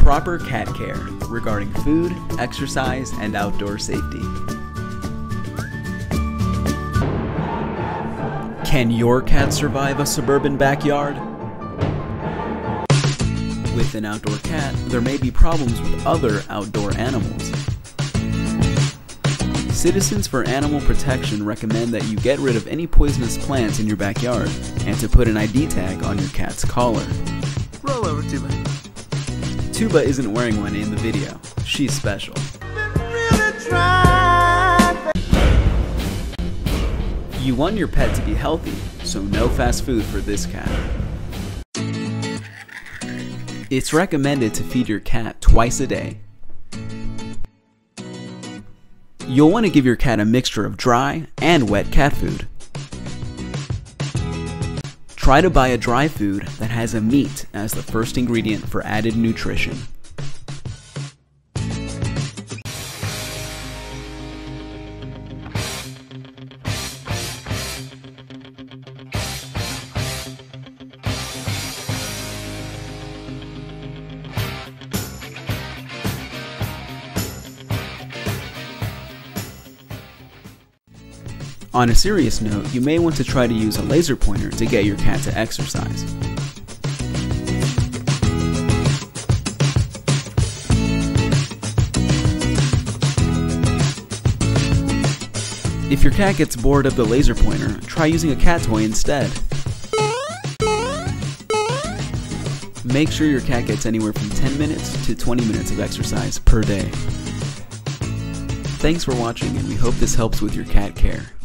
Proper cat care regarding food, exercise, and outdoor safety. Can your cat survive a suburban backyard? With an outdoor cat, there may be problems with other outdoor animals. Citizens for Animal Protection recommend that you get rid of any poisonous plants in your backyard and to put an ID tag on your cat's collar. Roll over, Tuba. Tuba isn't wearing one in the video. She's special. You want your pet to be healthy, so no fast food for this cat. It's recommended to feed your cat twice a day. You'll want to give your cat a mixture of dry and wet cat food. Try to buy a dry food that has a meat as the first ingredient for added nutrition. On a serious note, you may want to try to use a laser pointer to get your cat to exercise. If your cat gets bored of the laser pointer, try using a cat toy instead. Make sure your cat gets anywhere from 10 minutes to 20 minutes of exercise per day. Thanks for watching, and we hope this helps with your cat care.